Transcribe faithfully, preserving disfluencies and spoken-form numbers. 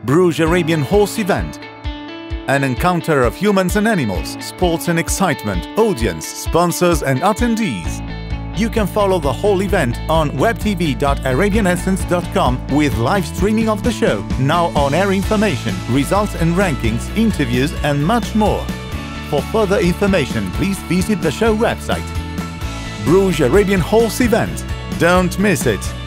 Bruges Arabian Horse Event. An encounter of humans and animals, sports and excitement, audience, sponsors and attendees. You can follow the whole event on web t v dot arabian essence dot com with live streaming of the show, now on-air information, results and rankings, interviews and much more. For further information, please visit the show website. Bruges Arabian Horse Event. Don't miss it!